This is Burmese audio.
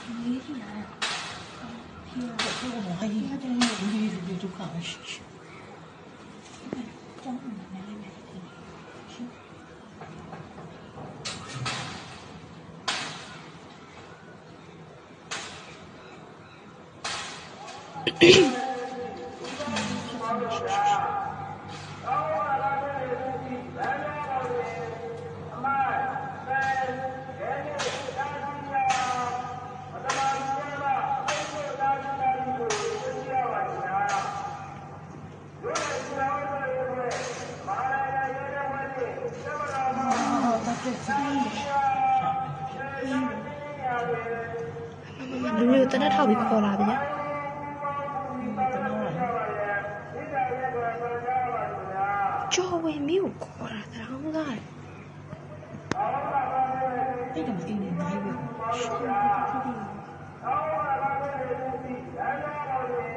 你是哪？我还应该在那里就看是。လူမျိုးတနက်ထောက်ပြီးခေါ်လာပြီညာကျော်ဝင်မျိုးခေါ်လာတာဟုတ်လားအဲ့ဒါမင်းနေနိုင်ဘူး